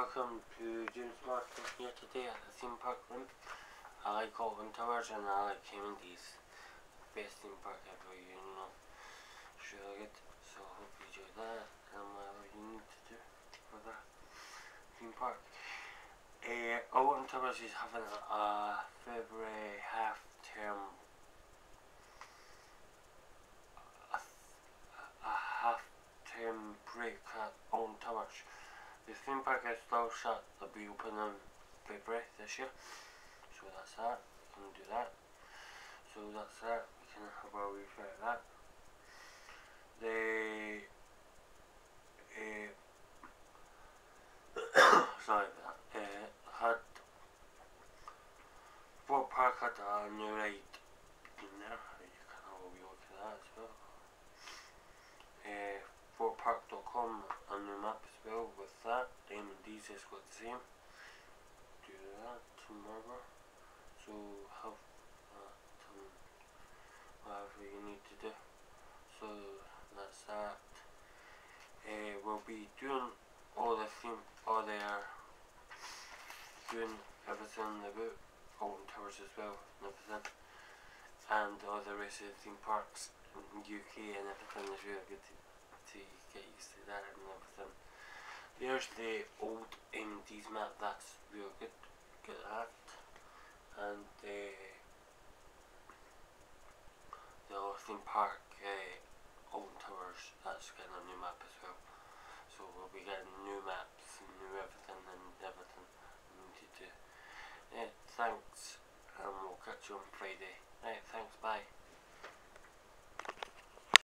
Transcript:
welcome to James Martin here today at the theme park room. I like Alton Towers and I like Cavendish. Best theme park ever, you know. It's really good. So I hope you enjoy that and whatever you need to do for the theme park. Alton Towers is having a February half-term break at Alton Towers. The theme park is still shut. They'll be open in February this year. So that's that. We can do that. So that's that. We can have a wee bit of that. They sorry about that. Had Fort Park had a new ride in there. You can have a wee look at that as well. FortPark.com, a new map as well with that. Diamond D's has got the same. Do that tomorrow. So have whatever you need to do. So that's that. We'll be doing all the theme, doing everything about Alton Towers as well and everything. And all the rest of the theme parks in the UK and everything is really good to get used to that and everything. There's the old MD's map, that's real good, get that. And the theme park, Alton Towers, that's getting a new map as well. So we'll be getting new maps and new everything we need to do. Thanks, and we'll catch you on Friday. Thanks, bye.